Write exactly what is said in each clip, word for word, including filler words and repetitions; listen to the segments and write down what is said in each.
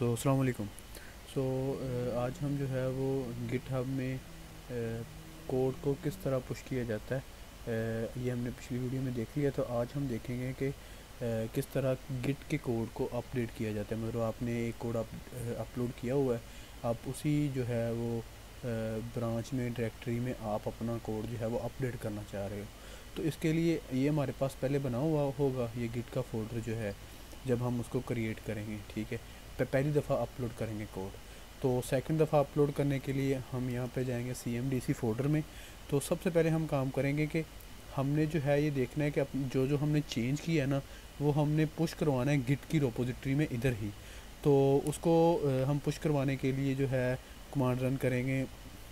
सो अस्सलाम वालेकुम। सो आज हम जो है वो गिटहब में कोड को किस तरह पुश किया जाता है, uh, ये हमने पिछली वीडियो में देख लिया। तो आज हम देखेंगे कि uh, किस तरह गिट के कोड को अपडेट किया जाता है। मतलब आपने एक कोड अप, अपलोड किया हुआ है, आप उसी जो है वो ब्रांच में डायरेक्टरी में आप अपना कोड जो है वो अपडेट करना चाह रहे हो। तो इसके लिए ये हमारे पास पहले बना हुआ होगा ये गिट का फोल्डर जो है, जब हम उसको क्रिएट करेंगे, ठीक है, पहली दफ़ा अपलोड करेंगे कोड। तो सेकंड दफ़ा अपलोड करने के लिए हम यहाँ पे जाएंगे C M D C folder में। तो सबसे पहले हम काम करेंगे कि हमने जो है ये देखना है कि जो जो हमने चेंज किया है ना, वो हमने पुश करवाना है गिट की रिपोजिटरी में इधर ही। तो उसको हम पुश करवाने के लिए जो है कमांड रन करेंगे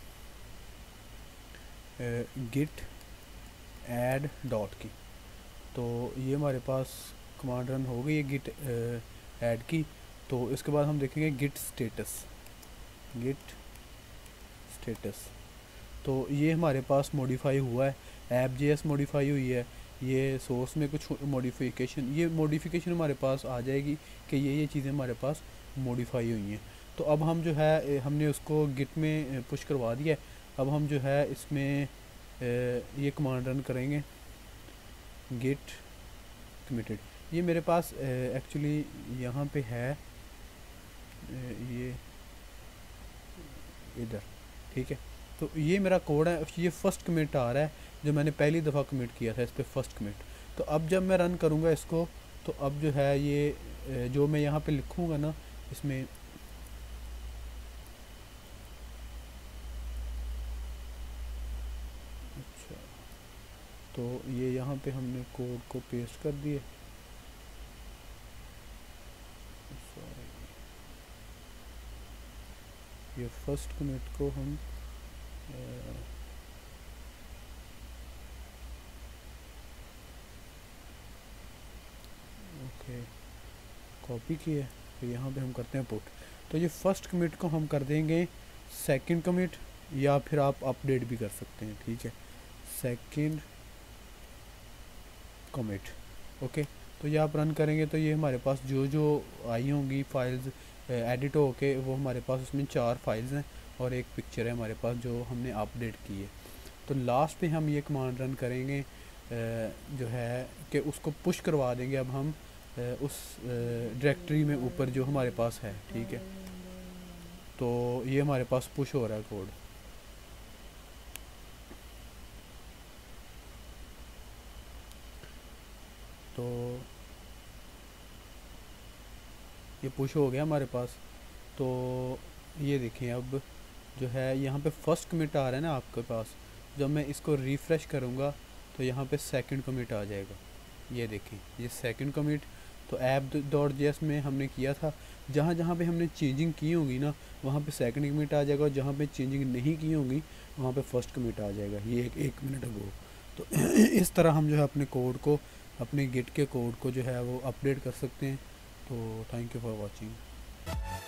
गिट ऐड डॉट की। तो ये हमारे पास कमांड रन हो गई है गिट ऐड की। तो इसके बाद हम देखेंगे गिट स्टेटस, गिट स्टेटस। तो ये हमारे पास मॉडिफाई हुआ है, ऐप जे एस मॉडिफाई हुई है, ये सोर्स में कुछ मॉडिफिकेशन, ये मॉडिफिकेशन हमारे पास आ जाएगी कि ये ये चीज़ें हमारे पास मॉडिफाई हुई हैं। तो अब हम जो है हमने उसको गिट में पुश करवा दिया है। अब हम जो है इसमें ये कमांड रन करेंगे गिट कमिटेड। ये मेरे पास एक्चुअली यहाँ पे है, ये इधर, ठीक है। तो ये मेरा कोड है, ये फर्स्ट कमिट आ रहा है जो मैंने पहली दफ़ा कमिट किया था, इस पर फर्स्ट कमिट। तो अब जब मैं रन करूँगा इसको, तो अब जो है ये जो मैं यहाँ पे लिखूँगा ना इसमें, अच्छा, तो ये यहाँ पे हमने कोड को पेस्ट कर दिए। ये फर्स्ट कमिट को हम ओके कॉपी किए, तो यहाँ पे हम करते हैं पुट। तो ये फर्स्ट कमिट को हम कर देंगे सेकंड कमिट, या फिर आप अपडेट भी कर सकते हैं, ठीक है, सेकंड कमिट। ओके, तो ये आप रन करेंगे तो ये हमारे पास जो जो आई होंगी फाइल्स एडिट हो के, वो हमारे पास उसमें चार फाइल्स हैं और एक पिक्चर है हमारे पास जो हमने अपडेट की है। तो लास्ट पे हम ये कमांड रन करेंगे जो है कि उसको पुश करवा देंगे अब हम उस डायरेक्टरी में ऊपर जो हमारे पास है, ठीक है। तो ये हमारे पास पुश हो रहा है कोड। तो ये पुश हो गया हमारे पास। तो ये देखें अब जो है यहाँ पे फर्स्ट कमिट आ रहा है ना आपके पास, जब मैं इसको रिफ़्रेश करूँगा तो यहाँ पे सेकंड कमिट आ जाएगा। ये देखें ये सेकंड कमिट। तो ऐप डॉट जे एस में हमने किया था, जहाँ जहाँ पे हमने चेंजिंग की होगी ना वहाँ पे सेकंड कमिट आ जाएगा, और जहाँ पे चेंजिंग नहीं की होगी वहाँ पे फर्स्ट कमिट आ जाएगा। ये एक, एक मिनट अगो। तो इस तरह हम जो है अपने कोड को, अपने गिट के कोड को जो है वो अपडेट कर सकते हैं। तो थैंक यू फॉर वॉचिंग।